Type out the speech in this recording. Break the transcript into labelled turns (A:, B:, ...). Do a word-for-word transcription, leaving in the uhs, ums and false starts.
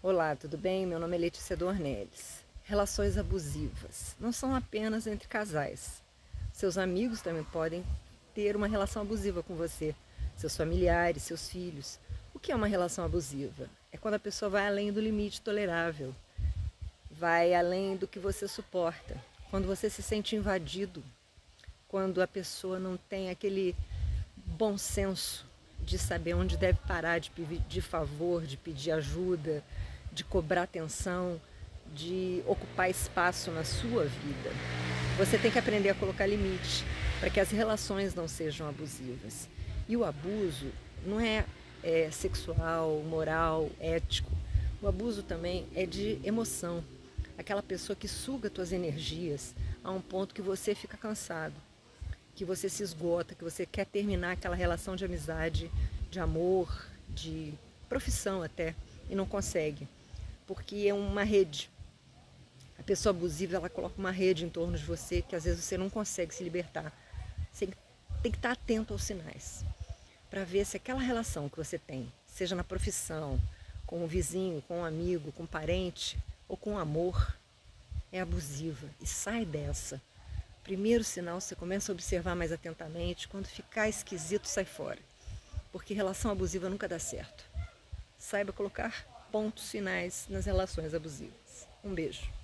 A: Olá, tudo bem? Meu nome é Letícia Dornelles. Relações abusivas não são apenas entre casais. Seus amigos também podem ter uma relação abusiva com você, seus familiares, seus filhos. O que é uma relação abusiva? É quando a pessoa vai além do limite tolerável, vai além do que você suporta, quando você se sente invadido, quando a pessoa não tem aquele bom senso de saber onde deve parar de pedir favor, de pedir ajuda, de cobrar atenção, de ocupar espaço na sua vida. Você tem que aprender a colocar limite para que as relações não sejam abusivas. E o abuso não é, é sexual, moral, ético. O abuso também é de emoção. Aquela pessoa que suga tuas energias a um ponto que você fica cansado, que você se esgota, que você quer terminar aquela relação de amizade, de amor, de profissão até, e não consegue, porque é uma rede. A pessoa abusiva, ela coloca uma rede em torno de você que às vezes você não consegue se libertar. Você tem que estar atento aos sinais, para ver se aquela relação que você tem, seja na profissão, com o vizinho, com um amigo, com um parente, ou com amor, é abusiva, e sai dessa. Primeiro sinal, você começa a observar mais atentamente, quando ficar esquisito, sai fora. Porque relação abusiva nunca dá certo. Saiba colocar pontos finais nas relações abusivas. Um beijo.